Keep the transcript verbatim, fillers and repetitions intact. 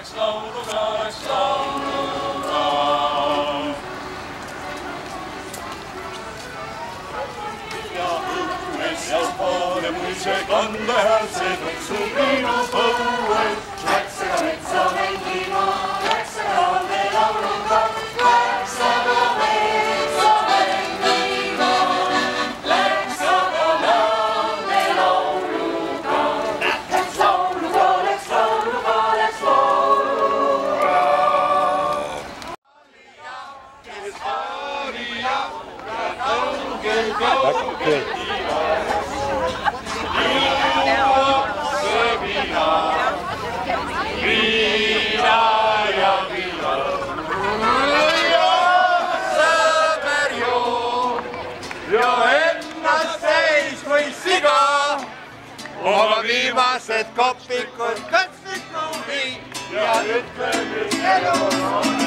läks lauluga, läks lauluga. Ja õues ja poole muise kande hääl see tõksub Liinu põuel. Läks aga metsa mängima, läks aga laulde lauluga, läks aga metsa mängima, läks aga laulde lauluga. Läks lauluga, läks lauluga, läks lauluga. Kes paari ja kaugel kaugel viina ja viina. Ja sõber joob ja ennast täis kui siga. Oma viimased kopikud katsikud viib ja ütleb, et elu on